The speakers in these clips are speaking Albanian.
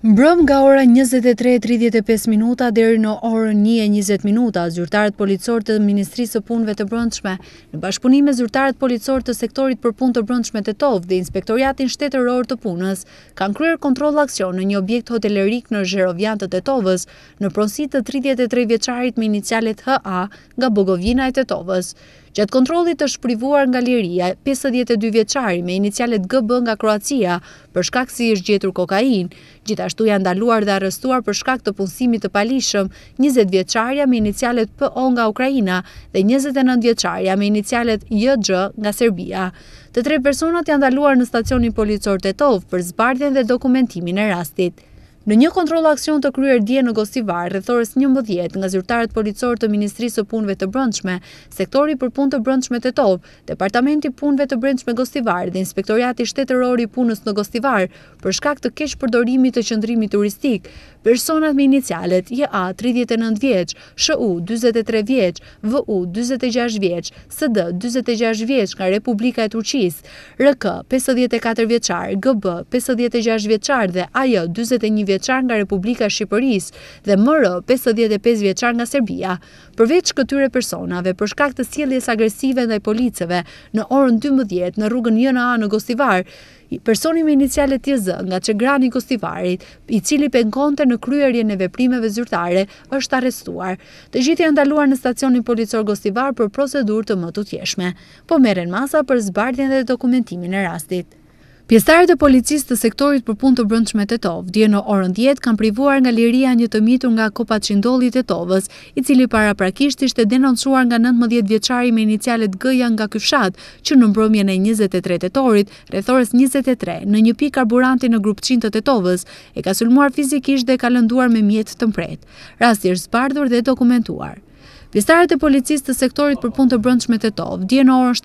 Mbrëm nga ora 23:35 deri në orën 1:20, zyrtarët policor të Ministrisë së Punëve të Brendshme, në bashkëpunim me zyrtarët policor të sektorit për punë të brendshme Tetov dhe Inspektoriatin Shtetëror të Punës, kanë kryer kontroll aksion në një objekt hotelerik në Zherovian të Tetovës, në pronësi të 33 vjeçarit me inicialet HA nga Bogovina e Tetovës. Gjatë kontrollit është privuar nga liria 52 vjeçari me inicialet GB nga Kroacia për shkak se është gjetur kokainë. Gjithashtu janë ndaluar dhe arrestuar për shkak të punësimit të palishëm 20 vjeçaria me inicialet PO nga Ukraina dhe 29 vjeçaria me inicialet JG nga Serbia. Të tre personat janë ndaluar në stacionin policor Tetov për zbardhjen dhe dokumentimin e rastit. Në një kontroll aksion të kryer dje në Gostivar, rreth orës 11 nga zyrtarët policor të Ministrisë së Punëve të Brendshme, sektori për punë të brendshme Tetov, Departamenti i Punëve të Brendshme Gostivar dhe Inspektoriati Shtetëror i Punës në Gostivar, për shkak të keqpërdorimit të qendrimit turistik, personat me inicialet JA 39 vjeç, SHU 43 vjeç, VU 46 vjeç, SD 46 vjeç nga Republika e Turqisë, RK 54 vjeçar, GB 56 vjeçar dhe AJ 41 vjeçar nga Republika e Shqipërisë dhe MR 55 vjeçar nga Serbia. Përveç këtyre personave, për shkak të sjelljes agresive ndaj policëve në orën 12 në rrugën JNA në Gostivar, personi me inicialet TZ nga Çegrani i Gostivarit, i cili pengonte në kryerjen e veprimeve zyrtare, është arrestuar. Të gjithë janë ndaluar në stacionin policor Gostivar për procedurë të më tutjeshme, po merren masa për zbardhjen dhe dokumentimin e rastit. Pjesëtarët e policisë të sektorit për punë të brendshme Tetov, dje në orën 10 kanë privuar nga liria një të mitur nga Kopaqindolli i Tetovës, i cili paraprakisht ishte denoncuar nga 19 vjeçari me inicialet G-ja nga ky fshat, që në mbrëmjen e 23 tetorit, rreth orës 23, në një pikë karburanti në grupçin të Tetovës, e ka sulmuar fizikisht dhe ka lënduar me mjet të mpret. Rasti është zbardhur dhe dokumentuar. Pjesëtarët e policisë të sektorit për punë të brendshme Tetov, dje në orën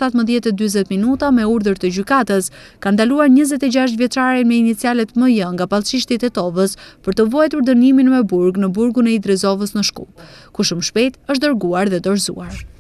17:40 me urdhër të gjykatës, kanë ndaluar 26 vjeçarin me inicialet MJ nga Pallçishti i Tetovës për të vuajtur dënimin me burg në burgun e Idrezovës në Shkup, ku shumë shpejt është dërguar dhe dorëzuar.